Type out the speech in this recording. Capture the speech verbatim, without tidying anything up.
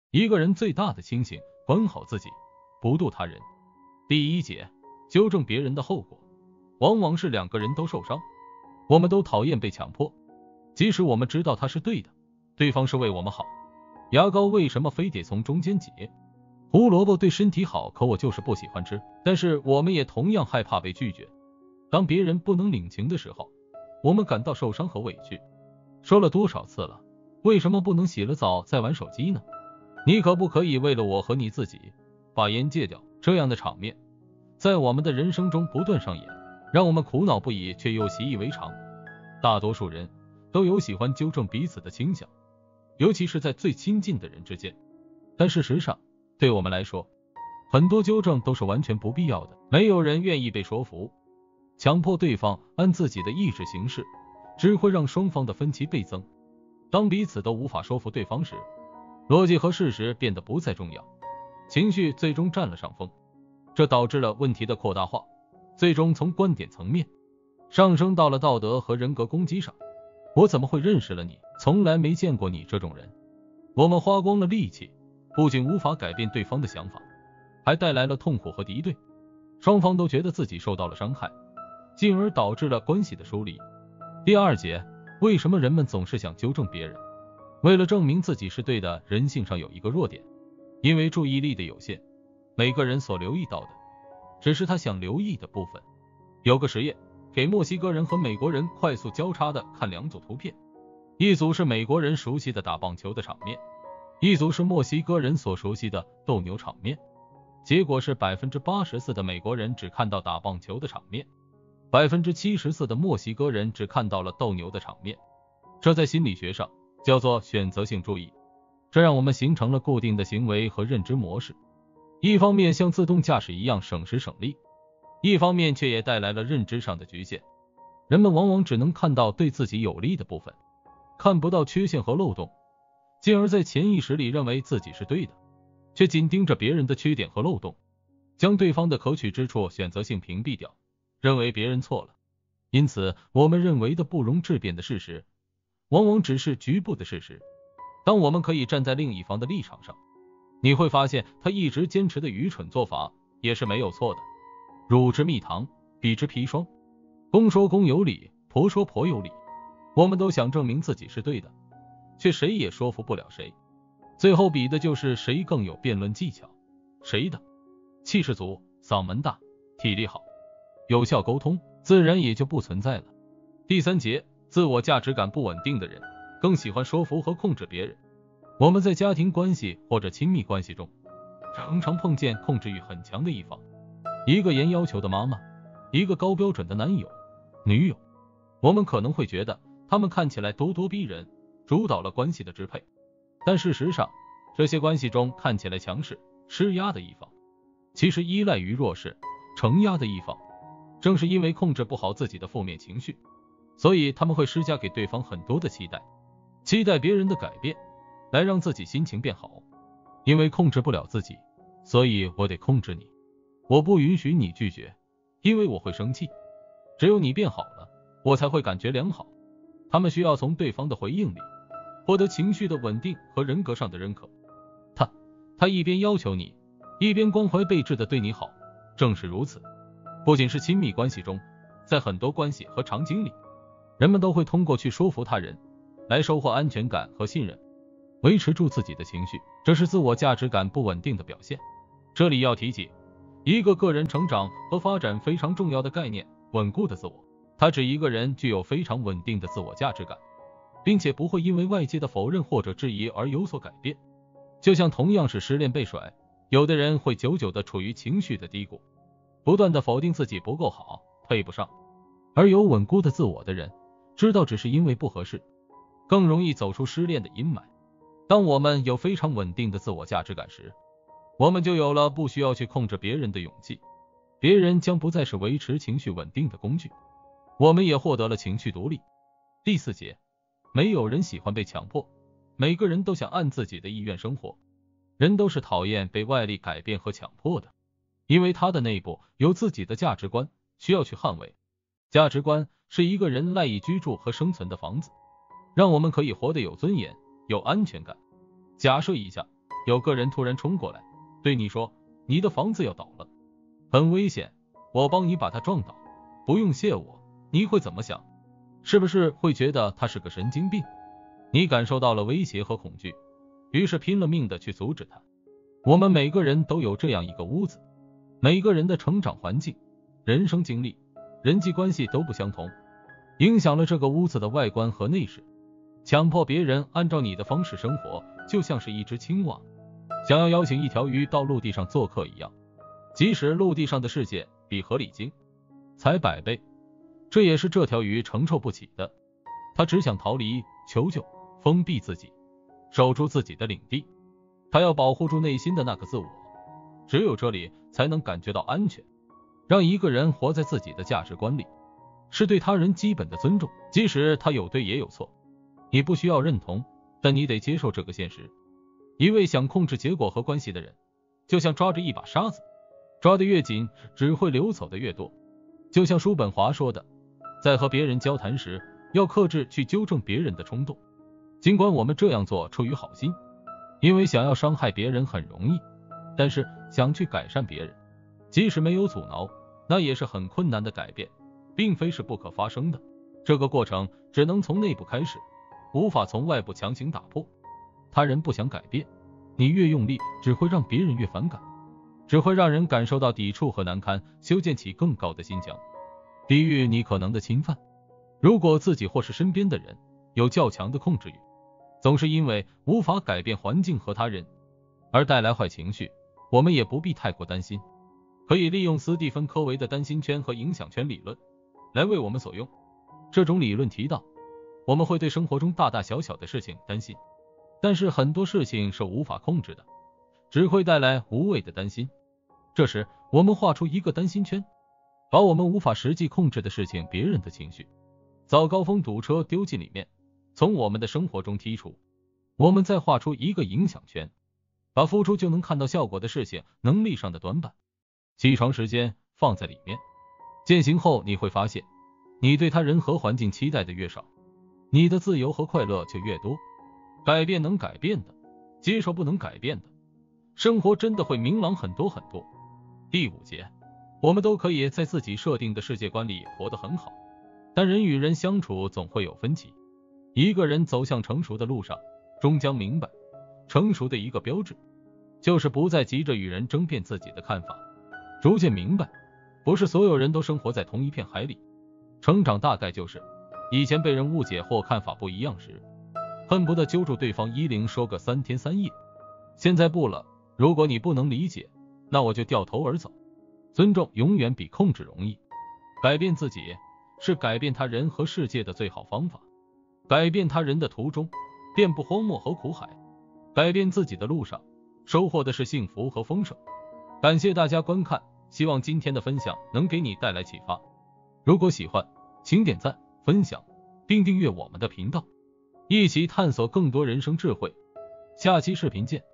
一个人最大的清醒，管好自己，不渡他人。第一节，纠正别人的后果，往往是两个人都受伤。我们都讨厌被强迫，即使我们知道他是对的，对方是为我们好。牙膏为什么非得从中间挤？胡萝卜对身体好，可我就是不喜欢吃。但是我们也同样害怕被拒绝。当别人不能领情的时候，我们感到受伤和委屈。说了多少次了，为什么不能洗了澡再玩手机呢？你可不可以为了我和你自己，把烟戒掉？这样的场面在我们的人生中不断上演，让我们苦恼不已，却又习以为常。大多数人都有喜欢纠正彼此的倾向，尤其是在最亲近的人之间。但事实上，对我们来说，很多纠正都是完全不必要的。没有人愿意被说服，强迫对方按自己的意志行事，只会让双方的分歧倍增。当彼此都无法说服对方时，逻辑和事实变得不再重要，情绪最终占了上风，这导致了问题的扩大化，最终从观点层面上升到了道德和人格攻击上。我怎么会认识了你？从来没见过你这种人。我们花光了力气，不仅无法改变对方的想法，还带来了痛苦和敌对，双方都觉得自己受到了伤害，进而导致了关系的疏离。第二节，为什么人们总是想纠正别人？为了证明自己是对的，人性上有一个弱点，因为注意力的有限，每个人所留意到的只是他想留意的部分。有个实验，给墨西哥人和美国人快速交叉的看两组图片，一组是美国人熟悉的打棒球的场面，一组是墨西哥人所熟悉的斗牛场面。结果是 百分之八十四 的美国人只看到打棒球的场面， 百分之七十四 的墨西哥人只看到了斗牛的场面。这在心理学上叫做选择性注意，这让我们形成了固定的行为和认知模式，一方面像自动驾驶一样省时省力，一方面却也带来了认知上的局限。人们往往只能看到对自己有利的部分，看不到缺陷和漏洞，进而在潜意识里认为自己是对的，却紧盯着别人的缺点和漏洞，将对方的可取之处选择性屏蔽掉，认为别人错了。因此，我们认为的不容置辩的事实，往往只是局部的事实。当我们可以站在另一方的立场上，你会发现他一直坚持的愚蠢做法也是没有错的。汝之蜜糖，彼之砒霜。公说公有理，婆说婆有理。我们都想证明自己是对的，却谁也说服不了谁。最后比的就是谁更有辩论技巧，谁的气势足，嗓门大，体力好，有效沟通，自然也就不存在了。第三节，自我价值感不稳定的人更喜欢说服和控制别人。我们在家庭关系或者亲密关系中，常常碰见控制欲很强的一方，一个严要求的妈妈，一个高标准的男友、女友。我们可能会觉得他们看起来咄咄逼人，主导了关系的支配，但事实上，这些关系中看起来强势、施压的一方，其实依赖于弱势、承压的一方。正是因为控制不好自己的负面情绪，所以他们会施加给对方很多的期待，期待别人的改变，来让自己心情变好。因为控制不了自己，所以我得控制你。我不允许你拒绝，因为我会生气。只有你变好了，我才会感觉良好。他们需要从对方的回应里获得情绪的稳定和人格上的认可。他他一边要求你，一边关怀备至的对你好。正是如此，不仅是亲密关系中，在很多关系和场景里，人们都会通过去说服他人来收获安全感和信任，维持住自己的情绪，这是自我价值感不稳定的表现。这里要提及一个个人成长和发展非常重要的概念，稳固的自我。它指一个人具有非常稳定的自我价值感，并且不会因为外界的否认或者质疑而有所改变。就像同样是失恋被甩，有的人会久久的处于情绪的低谷，不断的否定自己不够好，配不上。而有稳固的自我的人，知道只是因为不合适，更容易走出失恋的阴霾。当我们有非常稳定的自我价值感时，我们就有了不需要去控制别人的勇气，别人将不再是维持情绪稳定的工具，我们也获得了情绪独立。第四节，没有人喜欢被强迫，每个人都想按自己的意愿生活。人都是讨厌被外力改变和强迫的，因为他的内部有自己的价值观需要去捍卫。价值观是一个人赖以居住和生存的房子，让我们可以活得有尊严、有安全感。假设一下， 有个人突然冲过来，对你说你的房子要倒了，很危险，我帮你把它撞倒，不用谢我，你会怎么想？是不是会觉得他是个神经病？你感受到了威胁和恐惧，于是拼了命的去阻止他。我们每个人都有这样一个屋子，每个人的成长环境、人生经历、人际关系都不相同，影响了这个屋子的外观和内饰。强迫别人按照你的方式生活，就像是一只青蛙想要邀请一条鱼到陆地上做客一样，即使陆地上的世界比河里精彩百倍，这也是这条鱼承受不起的。它只想逃离、求救、封闭自己，守住自己的领地。它要保护住内心的那个自我，只有这里才能感觉到安全。让一个人活在自己的价值观里，是对他人基本的尊重，即使他有对也有错。你不需要认同，但你得接受这个现实。一味想控制结果和关系的人，就像抓着一把沙子，抓得越紧，只会流走的越多。就像叔本华说的，在和别人交谈时，要克制去纠正别人的冲动。尽管我们这样做出于好心，因为想要伤害别人很容易，但是想去改善别人，即使没有阻挠，那也是很困难的改变，并非是不可发生的。这个过程只能从内部开始，无法从外部强行打破。他人不想改变，你越用力，只会让别人越反感，只会让人感受到抵触和难堪，修建起更高的心墙，抵御你可能的侵犯。如果自己或是身边的人有较强的控制欲，总是因为无法改变环境和他人而带来坏情绪，我们也不必太过担心。可以利用斯蒂芬·科维的担心圈和影响圈理论来为我们所用。这种理论提到，我们会对生活中大大小小的事情担心，但是很多事情是无法控制的，只会带来无谓的担心。这时我们画出一个担心圈，把我们无法实际控制的事情、别人的情绪、早高峰堵车丢进里面，从我们的生活中剔除。我们再画出一个影响圈，把付出就能看到效果的事情、能力上的短板、起床时间放在里面。践行后你会发现，你对他人和环境期待的越少，你的自由和快乐就越多。改变能改变的，接受不能改变的，生活真的会明朗很多很多。第五节，我们都可以在自己设定的世界观里活得很好，但人与人相处总会有分歧。一个人走向成熟的路上，终将明白，成熟的一个标志，就是不再急着与人争辩自己的看法，逐渐明白，不是所有人都生活在同一片海里。成长大概就是，以前被人误解或看法不一样时，恨不得揪住对方衣领说个三天三夜，现在不了，如果你不能理解，那我就掉头而走。尊重永远比控制容易。改变自己，是改变他人和世界的最好方法。改变他人的途中，遍布荒漠和苦海；改变自己的路上，收获的是幸福和丰盛。感谢大家观看，希望今天的分享能给你带来启发。如果喜欢，请点赞、分享，并订阅我们的频道，一起探索更多人生智慧。下期视频见。